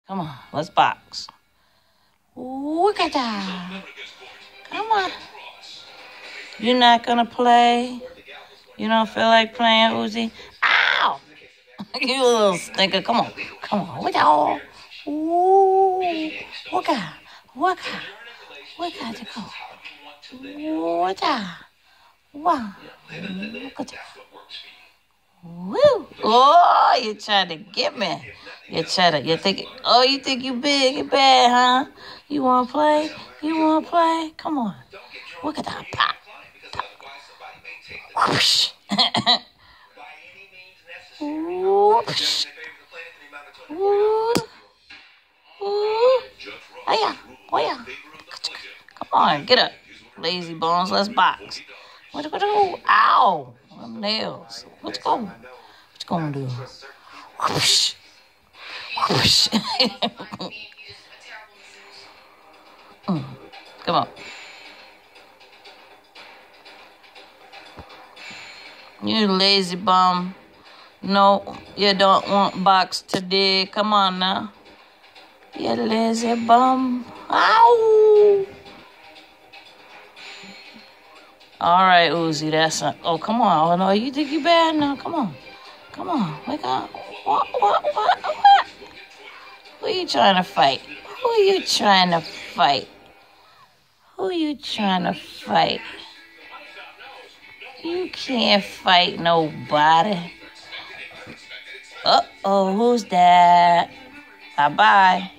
Come on, let's box. Look at that. Come on. You're not gonna play? You don't feel like playing, Uzi? Ow! You little stinker. Come on. Come on. Look at all. Ooh. Look at. Look at. Look at the go. Look at. Wow. Look at that. Woo! Oh, you trying to get me. You think you big and bad, huh? You wanna play? You wanna play? Come on. Look at that pop. Whoosh. Whoosh. Ooh. Ooh. Oh yeah. Oh yeah. Come on, get up. Lazy bones, let's box. What you gonna do? Ow! My nails. What you gonna do? Whoosh. Whoosh. Come on. You lazy bum. No, you don't want box today. Come on now. You lazy bum. Ow! All right, Uzi, that's a... Oh, come on. Oh, no, you think you bad now? Come on. Come on. Wake up. What? Who you trying to fight? Who you trying to fight? Who you trying to fight? You can't fight nobody. Uh-oh, who's that? Bye-bye.